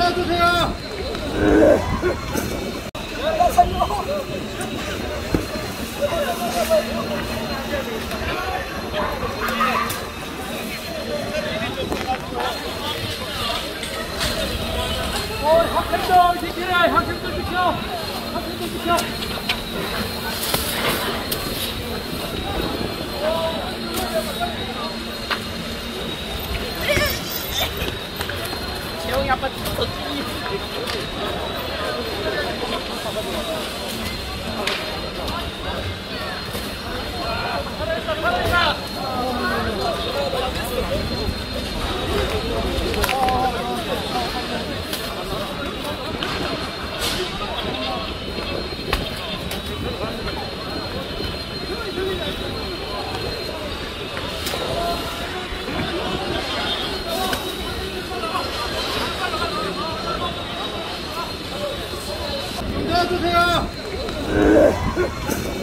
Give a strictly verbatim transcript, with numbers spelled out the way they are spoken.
놔주세요. 어, 학생들 지키래. 학생들 지켜. 학생들 지켜. 재영이 아빠 졌지. 살아있다, 살아있다. 놔주세요.